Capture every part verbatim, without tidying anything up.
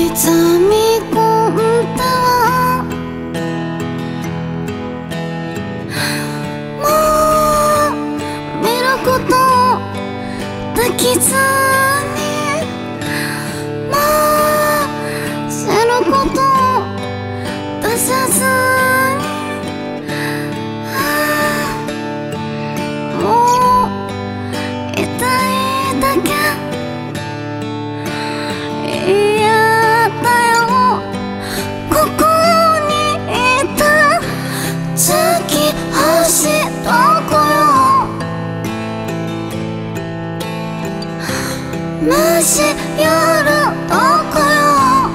刻み込んだわ。もう見ることできずに、もう知ること出さずに、もう痛いだけ嫌だよ。ここにいた月星どこよ。虫夜どこよ。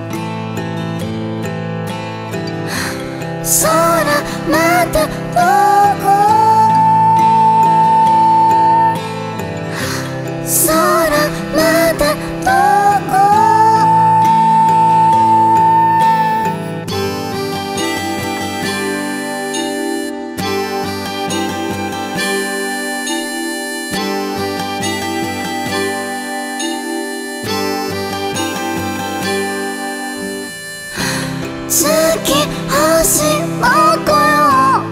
空までどこ。空までどこ。月星どこよ。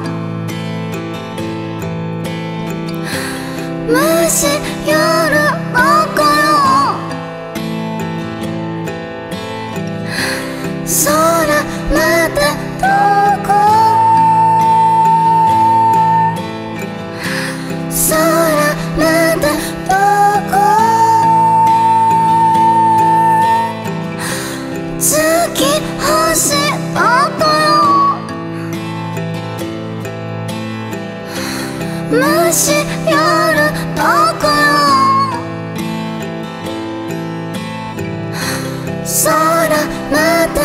虫夜どこよ。空までどこ。空までどこ。月星どこよ。虫夜どこよ。空まで